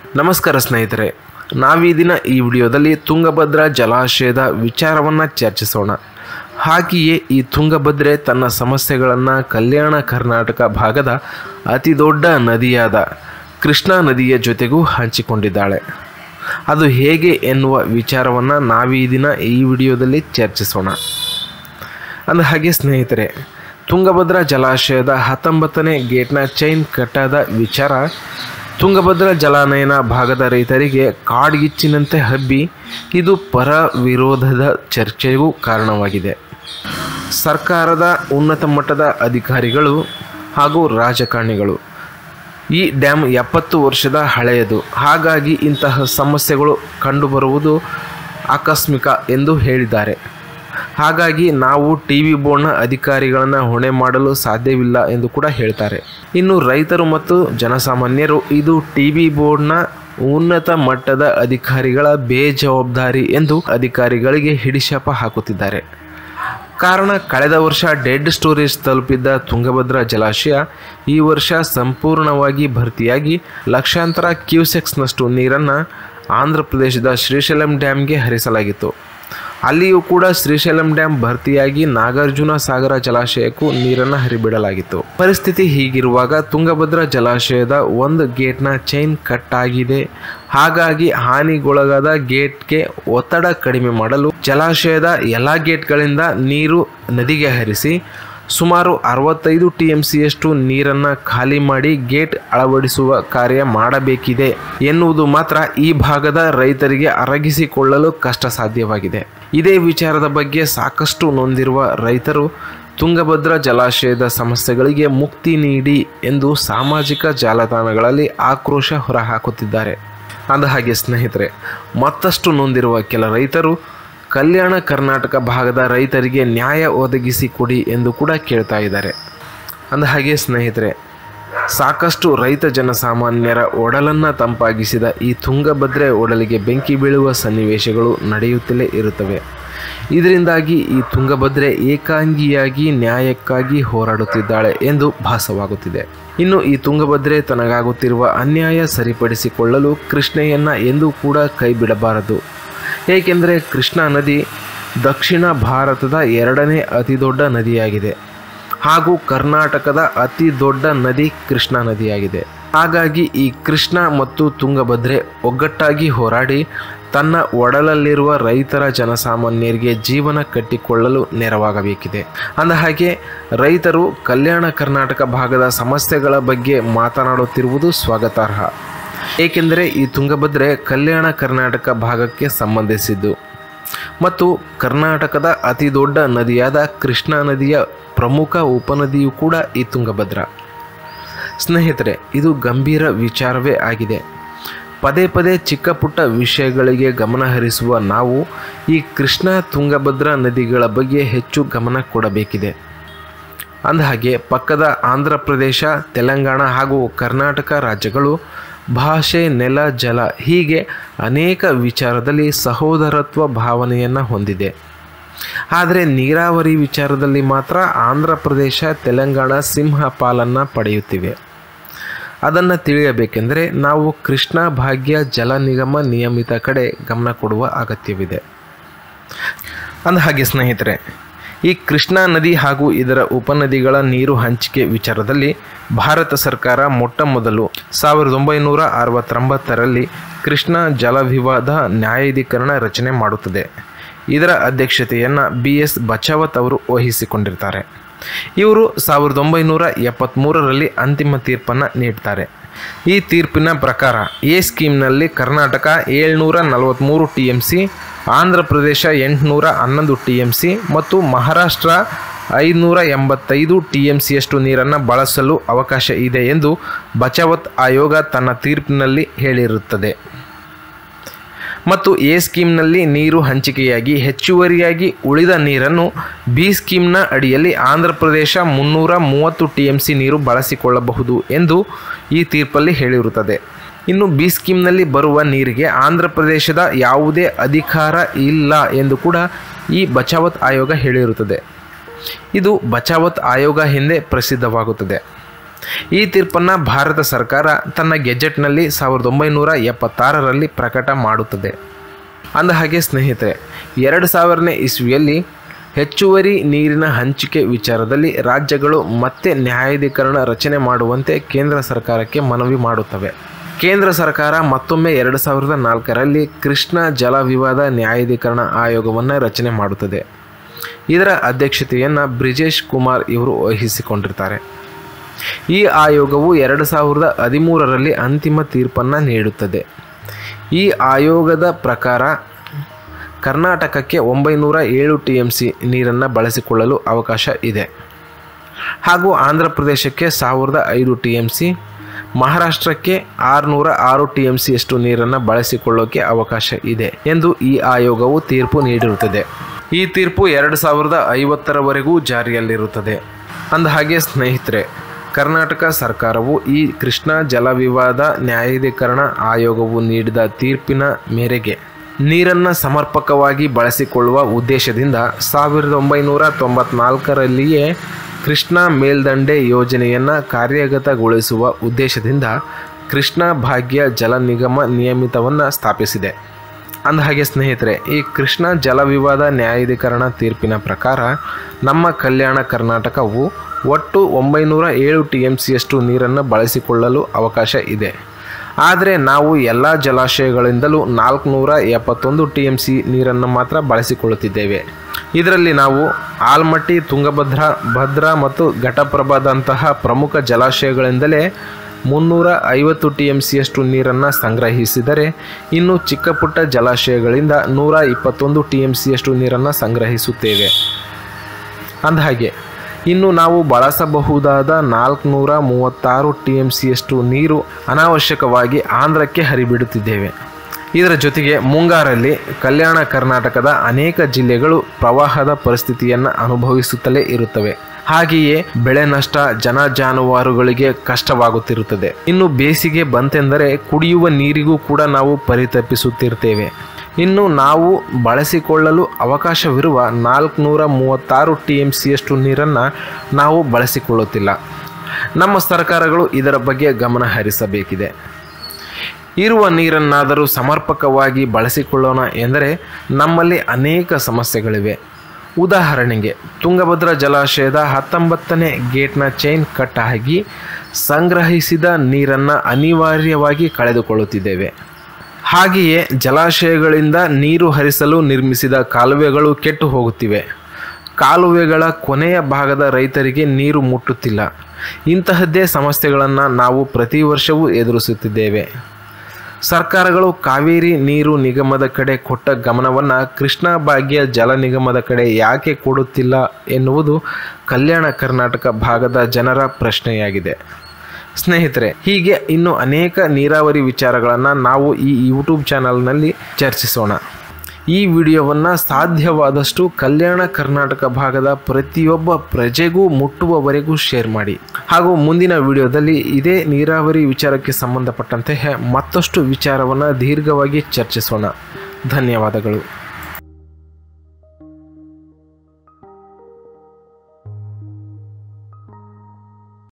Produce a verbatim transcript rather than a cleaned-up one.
ನಮಸ್ಕಾರ ಸ್ನೇಹಿತರೆ, ನಾವೀ ದಿನ ಈ ವಿಡಿಯೋದಲ್ಲಿ ತುಂಗಭದ್ರಾ ಜಲಾಶಯದ ವಿಚಾರವನ್ನು ಚರ್ಚಿಸೋಣ. ಹಾಗೆಯೇ ಈ ತುಂಗಭದ್ರೆ ತನ್ನ ಸಮಸ್ಯೆಗಳನ್ನು ಕಲ್ಯಾಣ ಕರ್ನಾಟಕ ಭಾಗದ ಅತಿ ದೊಡ್ಡ ನದಿಯಾದ ಕೃಷ್ಣಾ ನದಿಯ ಜೊತೆಗೂ ಹಂಚಿಕೊಂಡಿದ್ದಾಳೆ. ಅದು ಹೇಗೆ ಎನ್ನುವ ವಿಚಾರವನ್ನು ನಾವೀ ದಿನ ಈ ವಿಡಿಯೋದಲ್ಲಿ ಚರ್ಚಿಸೋಣ. ಅಂದ ಹಾಗೆ ಸ್ನೇಹಿತರೆ, ತುಂಗಭದ್ರಾ ಜಲಾಶಯದ ಹತ್ತೊಂಬತ್ತನೇ ಗೇಟ್ನ ಚೈನ್ ಕಟ್ಟಾದ ವಿಚಾರ ತುಂಗಭದ್ರಾ ಜಲಾನಯನ ಭಾಗದ ರೈತರಿಗೆ ಕಾಡ್ಗಿಚ್ಚಿನಂತೆ ಹಬ್ಬಿ ಇದು ಪರ ವಿರೋಧದ ಚರ್ಚೆಗೂ ಕಾರಣವಾಗಿದೆ. ಸರ್ಕಾರದ ಉನ್ನತ ಮಟ್ಟದ ಅಧಿಕಾರಿಗಳು ಹಾಗೂ ರಾಜಕಾರಣಿಗಳು ಈ ಡ್ಯಾಮ್ ಎಪ್ಪತ್ತು ವರ್ಷದ ಹಳೆಯದು, ಹಾಗಾಗಿ ಇಂತಹ ಸಮಸ್ಯೆಗಳು ಕಂಡುಬರುವುದು ಆಕಸ್ಮಿಕ ಎಂದು ಹೇಳಿದ್ದಾರೆ. ಹಾಗಾಗಿ ನಾವು ಟಿ ವಿ ಬೋರ್ಡ್ನ ಅಧಿಕಾರಿಗಳನ್ನು ಹೊಣೆ ಮಾಡಲು ಸಾಧ್ಯವಿಲ್ಲ ಎಂದು ಕೂಡ ಹೇಳ್ತಾರೆ. ಇನ್ನು ರೈತರು ಮತ್ತು ಜನಸಾಮಾನ್ಯರು ಇದು ಟಿ ವಿ ಬೋರ್ಡ್ನ ಉನ್ನತ ಮಟ್ಟದ ಅಧಿಕಾರಿಗಳ ಬೇಜವಾಬ್ದಾರಿ ಎಂದು ಅಧಿಕಾರಿಗಳಿಗೆ ಹಿಡಿಶಾಪ ಹಾಕುತ್ತಿದ್ದಾರೆ. ಕಾರಣ, ಕಳೆದ ವರ್ಷ ಡೆಡ್ ಸ್ಟೋರೇಜ್ ತಲುಪಿದ್ದ ತುಂಗಭದ್ರಾ ಜಲಾಶಯ ಈ ವರ್ಷ ಸಂಪೂರ್ಣವಾಗಿ ಭರ್ತಿಯಾಗಿ ಲಕ್ಷಾಂತರ ಕ್ಯೂಸೆಕ್ಸ್ನಷ್ಟು ನೀರನ್ನು ಆಂಧ್ರ ಪ್ರದೇಶದ ಶ್ರೀಶೈಲಂ ಡ್ಯಾಮ್ಗೆ ಹರಿಸಲಾಗಿತ್ತು. ಅಲ್ಲಿಯೂ ಕೂಡ ಶ್ರೀಶೈಲಂ ಡ್ಯಾಮ್ ಭರ್ತಿಯಾಗಿ ನಾಗಾರ್ಜುನ ಸಾಗರ ಜಲಾಶಯಕ್ಕೂ ನೀರನ್ನು ಹರಿಬಿಡಲಾಗಿತ್ತು. ಪರಿಸ್ಥಿತಿ ಹೀಗಿರುವಾಗ ತುಂಗಭದ್ರಾ ಜಲಾಶಯದ ಒಂದು ಗೇಟ್ನ ಚೈನ್ ಕಟ್ ಆಗಿದೆ. ಹಾಗಾಗಿ ಹಾನಿಗೊಳಗಾದ ಗೇಟ್ಗೆ ಒತ್ತಡ ಕಡಿಮೆ ಮಾಡಲು ಜಲಾಶಯದ ಎಲ್ಲ ಗೇಟ್ಗಳಿಂದ ನೀರು ನದಿಗೆ ಹರಿಸಿ ಸುಮಾರು ಅರವತ್ತೈದು ಟಿ ಎಂ ಸಿಯಷ್ಟು ನೀರನ್ನು ಖಾಲಿ ಮಾಡಿ ಗೇಟ್ ಅಳವಡಿಸುವ ಕಾರ್ಯ ಮಾಡಬೇಕಿದೆ ಎನ್ನುವುದು ಮಾತ್ರ ಈ ಭಾಗದ ರೈತರಿಗೆ ಅರಗಿಸಿಕೊಳ್ಳಲು ಕಷ್ಟ ಸಾಧ್ಯವಾಗಿದೆ. ಇದೇ ವಿಚಾರದ ಬಗ್ಗೆ ಸಾಕಷ್ಟು ನೊಂದಿರುವ ರೈತರು ತುಂಗಭದ್ರಾ ಜಲಾಶಯದ ಸಮಸ್ಯೆಗಳಿಗೆ ಮುಕ್ತಿ ನೀಡಿ ಎಂದು ಸಾಮಾಜಿಕ ಜಾಲತಾಣಗಳಲ್ಲಿ ಆಕ್ರೋಶ ಹೊರಹಾಕುತ್ತಿದ್ದಾರೆ. ಅಂದಹಾಗೆ ಸ್ನೇಹಿತರೆ, ಮತ್ತಷ್ಟು ನೊಂದಿರುವ ಕೆಲ ರೈತರು ಕಲ್ಯಾಣ ಕರ್ನಾಟಕ ಭಾಗದ ರೈತರಿಗೆ ನ್ಯಾಯ ಒದಗಿಸಿ ಕೊಡಿ ಎಂದು ಕೂಡ ಕೇಳ್ತಾ ಇದ್ದಾರೆ. ಅಂದಹಾಗೆ ಸ್ನೇಹಿತರೆ, ಸಾಕಷ್ಟು ರೈತ ಜನಸಾಮಾನ್ಯರ ಒಡಲನ್ನು ತಂಪಾಗಿಸಿದ ಈ ತುಂಗಭದ್ರೆ ಒಡಲಿಗೆ ಬೆಂಕಿ ಬೀಳುವ ಸನ್ನಿವೇಶಗಳು ನಡೆಯುತ್ತಲೇ ಇರುತ್ತವೆ. ಇದರಿಂದಾಗಿ ಈ ತುಂಗಭದ್ರೆ ಏಕಾಂಗಿಯಾಗಿ ನ್ಯಾಯಕ್ಕಾಗಿ ಹೋರಾಡುತ್ತಿದ್ದಾಳೆ ಎಂದು ಭಾಸವಾಗುತ್ತಿದೆ. ಇನ್ನು ಈ ತುಂಗಭದ್ರೆ ತನಗಾಗುತ್ತಿರುವ ಅನ್ಯಾಯ ಸರಿಪಡಿಸಿಕೊಳ್ಳಲು ಕೃಷ್ಣೆಯನ್ನು ಎಂದೂ ಕೂಡ ಕೈ ಬಿಡಬಾರದು. ಏಕೆಂದರೆ ಕೃಷ್ಣಾ ನದಿ ದಕ್ಷಿಣ ಭಾರತದ ಎರಡನೇ ಅತಿ ದೊಡ್ಡ ನದಿಯಾಗಿದೆ ಹಾಗೂ ಕರ್ನಾಟಕದ ಅತಿ ದೊಡ್ಡ ನದಿ ಕೃಷ್ಣಾ ನದಿಯಾಗಿದೆ. ಹಾಗಾಗಿ ಈ ಕೃಷ್ಣಾ ಮತ್ತು ತುಂಗಭದ್ರೆ ಒಗ್ಗಟ್ಟಾಗಿ ಹೋರಾಡಿ ತನ್ನ ಒಡಲಲ್ಲಿರುವ ರೈತರ ಜನಸಾಮಾನ್ಯರಿಗೆ ಜೀವನ ಕಟ್ಟಿಕೊಳ್ಳಲು ನೆರವಾಗಬೇಕಿದೆ. ಅಂದಹಾಗೆ ರೈತರು ಕಲ್ಯಾಣ ಕರ್ನಾಟಕ ಭಾಗದ ಸಮಸ್ಯೆಗಳ ಬಗ್ಗೆ ಮಾತನಾಡುತ್ತಿರುವುದು ಸ್ವಾಗತಾರ್ಹ. ಏಕೆಂದರೆ ಈ ತುಂಗಭದ್ರೆ ಕಲ್ಯಾಣ ಕರ್ನಾಟಕ ಭಾಗಕ್ಕೆ ಸಂಬಂಧಿಸಿದ್ದು ಮತ್ತು ಕರ್ನಾಟಕದ ಅತಿ ದೊಡ್ಡ ನದಿಯಾದ ಕೃಷ್ಣಾ ನದಿಯ ಪ್ರಮುಖ ಉಪನದಿಯೂ ಕೂಡ ಈ ತುಂಗಭದ್ರಾ. ಸ್ನೇಹಿತರೆ, ಇದು ಗಂಭೀರ ವಿಚಾರವೇ ಆಗಿದೆ. ಪದೇ ಪದೇ ಚಿಕ್ಕ ಪುಟ್ಟ ವಿಷಯಗಳಿಗೆ ಗಮನ ಹರಿಸುವ ನಾವು ಈ ಕೃಷ್ಣಾ ತುಂಗಭದ್ರಾ ನದಿಗಳ ಬಗ್ಗೆ ಹೆಚ್ಚು ಗಮನ ಕೊಡಬೇಕಿದೆ. ಅಂದಹಾಗೆ ಪಕ್ಕದ ಆಂಧ್ರ ಪ್ರದೇಶ, ತೆಲಂಗಾಣ ಹಾಗೂ ಕರ್ನಾಟಕ ರಾಜ್ಯಗಳು ಭಾಷೆ, ನೆಲ, ಜಲ ಹೀಗೆ ಅನೇಕ ವಿಚಾರದಲ್ಲಿ ಸಹೋದರತ್ವ ಭಾವನೆಯನ್ನು ಹೊಂದಿದೆ. ಆದರೆ ನೀರಾವರಿ ವಿಚಾರದಲ್ಲಿ ಮಾತ್ರ ಆಂಧ್ರ ಪ್ರದೇಶ, ತೆಲಂಗಾಣ ಸಿಂಹ ಪಾಲನ್ನು ಪಡೆಯುತ್ತಿವೆ. ಅದನ್ನು ತಿಳಿಯಬೇಕೆಂದರೆ ನಾವು ಕೃಷ್ಣಾ ಭಾಗ್ಯ ಜಲ ನಿಗಮ ನಿಯಮಿತ ಕಡೆ ಗಮನ ಕೊಡುವ ಅಗತ್ಯವಿದೆ. ಅಂದಹಾಗೆ ಸ್ನೇಹಿತರೆ, ಈ ಕೃಷ್ಣಾ ನದಿ ಹಾಗೂ ಇದರ ಉಪನದಿಗಳ ನೀರು ಹಂಚಿಕೆ ವಿಚಾರದಲ್ಲಿ ಭಾರತ ಸರ್ಕಾರ ಮೊಟ್ಟ ಮೊದಲು ಸಾವಿರದ ಒಂಬೈನೂರ ಅರವತ್ತೊಂಬತ್ತರಲ್ಲಿ ಕೃಷ್ಣಾ ಜಲ ವಿವಾದ ನ್ಯಾಯಾಧಿಕರಣ ರಚನೆ ಮಾಡುತ್ತದೆ. ಇದರ ಅಧ್ಯಕ್ಷತೆಯನ್ನು ಬಿ ಎಸ್ ಬಚಾವತ್ ಅವರು ವಹಿಸಿಕೊಂಡಿರ್ತಾರೆ. ಇವರು ಸಾವಿರದ ಒಂಬೈನೂರ ಎಪ್ಪತ್ತ್ಮೂರರಲ್ಲಿ ಅಂತಿಮ ತೀರ್ಪನ್ನು ನೀಡ್ತಾರೆ. ಈ ತೀರ್ಪಿನ ಪ್ರಕಾರ ಎ ಸ್ಕೀಮ್ನಲ್ಲಿ ಕರ್ನಾಟಕ ಏಳ್ನೂರ ನಲವತ್ತ್ಮೂರು T M C, Andhra Pradesh ಎಂಟುನೂರ ಹನ್ನೊಂದು ಟಿ ಎಂ ಸಿ ಮತ್ತು ಮಹಾರಾಷ್ಟ್ರ ಐದುನೂರ ಎಂಬತ್ತೈದು ಟಿ ಎಂ ಸಿಯಷ್ಟು ನೀರನ್ನು ಬಳಸಲು ಅವಕಾಶ ಇದೆ ಎಂದು ಬಚಾವತ್ ಆಯೋಗ ತನ್ನ ತೀರ್ಪಿನಲ್ಲಿ ಹೇಳಿರುತ್ತದೆ. ಮತ್ತು ಎ ಸ್ಕೀಮ್ನಲ್ಲಿ ನೀರು ಹಂಚಿಕೆಯಾಗಿ ಹೆಚ್ಚುವರಿಯಾಗಿ ಉಳಿದ ನೀರನ್ನು ಬಿ ಸ್ಕೀಮ್ನ ಅಡಿಯಲ್ಲಿ ಆಂಧ್ರ ಪ್ರದೇಶ ಮುನ್ನೂರ ಮೂವತ್ತು ಟಿ ಎಂ ಸಿ ನೀರು ಬಳಸಿಕೊಳ್ಳಬಹುದು ಎಂದು ಈ ತೀರ್ಪಲ್ಲಿ ಹೇಳಿರುತ್ತದೆ. ಇನ್ನು ಬಿ ಸ್ಕೀಮ್ನಲ್ಲಿ ಬರುವ ನೀರಿಗೆ ಆಂಧ್ರ ಪ್ರದೇಶದ ಯಾವುದೇ ಅಧಿಕಾರ ಇಲ್ಲ ಎಂದು ಕೂಡ ಈ ಬಚಾವತ್ ಆಯೋಗ ಹೇಳಿರುತ್ತದೆ. ಇದು ಬಚಾವತ್ ಆಯೋಗ ಎಂದೇ ಪ್ರಸಿದ್ಧವಾಗುತ್ತದೆ. ಈ ತೀರ್ಪನ್ನು ಭಾರತ ಸರ್ಕಾರ ತನ್ನ ಗೆಜೆಟ್ನಲ್ಲಿ ಸಾವಿರದ ಒಂಬೈನೂರ ಎಪ್ಪತ್ತಾರರಲ್ಲಿ ಪ್ರಕಟ ಮಾಡುತ್ತದೆ. ಅಂದಹಾಗೆ ಸ್ನೇಹಿತರೆ, ಎರಡು ಸಾವಿರನೇ ಇಸ್ವಿಯಲ್ಲಿ ಹೆಚ್ಚುವರಿ ನೀರಿನ ಹಂಚಿಕೆ ವಿಚಾರದಲ್ಲಿ ರಾಜ್ಯಗಳು ಮತ್ತೆ ನ್ಯಾಯಾಧೀಕರಣ ರಚನೆ ಮಾಡುವಂತೆ ಕೇಂದ್ರ ಸರ್ಕಾರಕ್ಕೆ ಮನವಿ ಮಾಡುತ್ತವೆ. ಕೇಂದ್ರ ಸರ್ಕಾರ ಮತ್ತೊಮ್ಮೆ ಎರಡು ಸಾವಿರದ ನಾಲ್ಕರಲ್ಲಿ ಕೃಷ್ಣ ಜಲ ವಿವಾದ ನ್ಯಾಯಾಧೀಕರಣ ಆಯೋಗವನ್ನು ರಚನೆ ಮಾಡುತ್ತದೆ. ಇದರ ಅಧ್ಯಕ್ಷತೆಯನ್ನು ಬ್ರಿಜೇಶ್ ಕುಮಾರ್ ಇವರು ವಹಿಸಿಕೊಂಡಿರ್ತಾರೆ. ಈ ಆಯೋಗವು ಎರಡು ಸಾವಿರದ ಹದಿಮೂರರಲ್ಲಿ ಅಂತಿಮ ತೀರ್ಪನ್ನು ನೀಡುತ್ತದೆ. ಈ ಆಯೋಗದ ಪ್ರಕಾರ ಕರ್ನಾಟಕಕ್ಕೆ ಒಂಬೈನೂರ ಏಳು ಟಿ ಎಮ್ ಸಿ ನೀರನ್ನು ಬಳಸಿಕೊಳ್ಳಲು ಅವಕಾಶ ಇದೆ ಹಾಗೂ ಆಂಧ್ರ ಪ್ರದೇಶಕ್ಕೆ ಸಾವಿರದ ಐದು ಟಿ ಎಮ್ ಸಿ, ಮಹಾರಾಷ್ಟ್ರಕ್ಕೆ ಆರುನೂರ ಆರು ಟಿ ಎಮ್ ಸಿಯಷ್ಟು ನೀರನ್ನು ಬಳಸಿಕೊಳ್ಳೋಕೆ ಅವಕಾಶ ಇದೆ ಎಂದು ಈ ಆಯೋಗವು ತೀರ್ಪು ನೀಡಿರುತ್ತದೆ. ಈ ತೀರ್ಪು ಎರಡು ಸಾವಿರದ ಐವತ್ತರವರೆಗೂ ಜಾರಿಯಲ್ಲಿರುತ್ತದೆ. ಅಂದಹಾಗೆ ಸ್ನೇಹಿತರೆ, ಕರ್ನಾಟಕ ಸರ್ಕಾರವು ಈ ಕೃಷ್ಣ ಜಲ ವಿವಾದ ನ್ಯಾಯಾಧೀಕರಣ ಆಯೋಗವು ನೀಡಿದ ತೀರ್ಪಿನ ಮೇರೆಗೆ ನೀರನ್ನು ಸಮರ್ಪಕವಾಗಿ ಬಳಸಿಕೊಳ್ಳುವ ಉದ್ದೇಶದಿಂದ ಸಾವಿರದ ಒಂಬೈನೂರ ತೊಂಬತ್ನಾಲ್ಕರಲ್ಲಿಯೇ ಕೃಷ್ಣ ಮೇಲ್ದಂಡೆ ಯೋಜನೆಯನ್ನು ಕಾರ್ಯಗತಗೊಳಿಸುವ ಉದ್ದೇಶದಿಂದ ಕೃಷ್ಣ ಭಾಗ್ಯ ಜಲ ನಿಗಮ ನಿಯಮಿತವನ್ನು ಸ್ಥಾಪಿಸಿದೆ. ಅಂದಹಾಗೆ ಸ್ನೇಹಿತರೆ, ಈ ಕೃಷ್ಣ ಜಲ ವಿವಾದ ನ್ಯಾಯಾಧೀಕರಣ ತೀರ್ಪಿನ ಪ್ರಕಾರ ನಮ್ಮ ಕಲ್ಯಾಣ ಕರ್ನಾಟಕವು ಒಟ್ಟು ಒಂಬೈನೂರ ಏಳು ಟಿ ಎಮ್ ಸಿಯಷ್ಟು ನೀರನ್ನು ಬಳಸಿಕೊಳ್ಳಲು ಅವಕಾಶ ಇದೆ. ಆದರೆ ನಾವು ಎಲ್ಲ ಜಲಾಶಯಗಳಿಂದಲೂ ನಾಲ್ಕುನೂರ ಎಪ್ಪತ್ತೊಂದು ಟಿ ಎಮ್ ಸಿ ನೀರನ್ನು ಮಾತ್ರ ಬಳಸಿಕೊಳ್ಳುತ್ತಿದ್ದೇವೆ. ಇದರಲ್ಲಿ ನಾವು ಆಲ್ಮಟ್ಟಿ, ತುಂಗಭದ್ರಾ, ಭದ್ರಾ ಮತ್ತು ಘಟಪ್ರಭಾದಂತಹ ಪ್ರಮುಖ ಜಲಾಶಯಗಳಿಂದಲೇ ಮುನ್ನೂರ ಐವತ್ತು ಟಿ ಎಮ್ ಸಿಯಷ್ಟು ನೀರನ್ನು ಸಂಗ್ರಹಿಸಿದರೆ, ಇನ್ನು ಚಿಕ್ಕ ಪುಟ್ಟ ಜಲಾಶಯಗಳಿಂದ ನೂರ ಇಪ್ಪತ್ತೊಂದು ಟಿ ಎಮ್ ಸಿಯಷ್ಟು ನೀರನ್ನು ಸಂಗ್ರಹಿಸುತ್ತೇವೆ. ಅಂದಹಾಗೆ ಇನ್ನು ನಾವು ಬಳಸಬಹುದಾದ ನಾಲ್ಕುನೂರ ಮೂವತ್ತಾರು ಟಿ ಎಮ್ ಸಿಯಷ್ಟು ನೀರು ಅನಾವಶ್ಯಕವಾಗಿ ಆಂಧ್ರಕ್ಕೆ ಹರಿಬಿಡುತ್ತಿದ್ದೇವೆ. ಇದರ ಜೊತೆಗೆ ಮುಂಗಾರಲ್ಲಿ ಕಲ್ಯಾಣ ಕರ್ನಾಟಕದ ಅನೇಕ ಜಿಲ್ಲೆಗಳು ಪ್ರವಾಹದ ಪರಿಸ್ಥಿತಿಯನ್ನು ಅನುಭವಿಸುತ್ತಲೇ ಇರುತ್ತವೆ. ಹಾಗೆಯೇ ಬೆಳೆ ನಷ್ಟ, ಜನ ಜಾನುವಾರುಗಳಿಗೆ ಕಷ್ಟವಾಗುತ್ತಿರುತ್ತದೆ. ಇನ್ನು ಬೇಸಿಗೆ ಬಂತೆಂದರೆ ಕುಡಿಯುವ ನೀರಿಗೂ ಕೂಡ ನಾವು ಪರಿತಪಿಸುತ್ತಿರ್ತೇವೆ. ಇನ್ನು ನಾವು ಬಳಸಿಕೊಳ್ಳಲು ಅವಕಾಶವಿರುವ ನಾಲ್ಕುನೂರ ಮೂವತ್ತಾರು ಟಿ ಎಮ್ ಸಿಯಷ್ಟು ನೀರನ್ನು ನಾವು ಬಳಸಿಕೊಳ್ಳುತ್ತಿಲ್ಲ. ನಮ್ಮ ಸರ್ಕಾರಗಳು ಇದರ ಬಗ್ಗೆ ಗಮನ ಹರಿಸಬೇಕಿದೆ. ಇರುವ ನೀರನ್ನಾದರೂ ಸಮರ್ಪಕವಾಗಿ ಬಳಸಿಕೊಳ್ಳೋಣ ಎಂದರೆ ನಮ್ಮಲ್ಲಿ ಅನೇಕ ಸಮಸ್ಯೆಗಳಿವೆ. ಉದಾಹರಣೆಗೆ, ತುಂಗಭದ್ರಾ ಜಲಾಶಯದ ಹತ್ತೊಂಬತ್ತನೇ ಗೇಟ್ನ ಚೈನ್ ಕಟ್ ಆಗಿ ಸಂಗ್ರಹಿಸಿದ ನೀರನ್ನು ಅನಿವಾರ್ಯವಾಗಿ ಕಳೆದುಕೊಳ್ಳುತ್ತಿದ್ದೇವೆ. ಹಾಗೆಯೇ ಜಲಾಶಯಗಳಿಂದ ನೀರು ಹರಿಸಲು ನಿರ್ಮಿಸಿದ ಕಾಲುವೆಗಳು ಕೆಟ್ಟು ಹೋಗುತ್ತಿವೆ. ಕಾಲುವೆಗಳ ಕೊನೆಯ ಭಾಗದ ರೈತರಿಗೆ ನೀರು ಮುಟ್ಟುತ್ತಿಲ್ಲ. ಇಂತಹದ್ದೇ ಸಮಸ್ಯೆಗಳನ್ನು ನಾವು ಪ್ರತಿ ವರ್ಷವೂ ಎದುರಿಸುತ್ತಿದ್ದೇವೆ. ಸರ್ಕಾರಗಳು ಕಾವೇರಿ ನೀರು ನಿಗಮದ ಕಡೆ ಕೊಟ್ಟ ಗಮನವನ್ನು ಕೃಷ್ಣ ಭಾಗ್ಯ ಜಲ ನಿಗಮದ ಕಡೆ ಯಾಕೆ ಕೊಡುತ್ತಿಲ್ಲ ಎನ್ನುವುದು ಕಲ್ಯಾಣ ಕರ್ನಾಟಕ ಭಾಗದ ಜನರ ಪ್ರಶ್ನೆಯಾಗಿದೆ. ಸ್ನೇಹಿತರೆ, ಹೀಗೆ ಇನ್ನು ಅನೇಕ ನೀರಾವರಿ ವಿಚಾರಗಳನ್ನು ನಾವು ಈ ಯೂಟ್ಯೂಬ್ ಚಾನಲ್ನಲ್ಲಿ ಚರ್ಚಿಸೋಣ. ಈ ವಿಡಿಯೋವನ್ನು ಸಾಧ್ಯವಾದಷ್ಟು ಕಲ್ಯಾಣ ಕರ್ನಾಟಕ ಭಾಗದ ಪ್ರತಿಯೊಬ್ಬ ಪ್ರಜೆಗೂ ಮುಟ್ಟುವವರೆಗೂ ಶೇರ್ ಮಾಡಿ. ಹಾಗೂ ಮುಂದಿನ ವಿಡಿಯೋದಲ್ಲಿ ಇದೇ ನೀರಾವರಿ ವಿಚಾರಕ್ಕೆ ಸಂಬಂಧಪಟ್ಟಂತೆ ಮತ್ತಷ್ಟು ವಿಚಾರವನ್ನು ದೀರ್ಘವಾಗಿ ಚರ್ಚಿಸೋಣ. ಧನ್ಯವಾದಗಳು.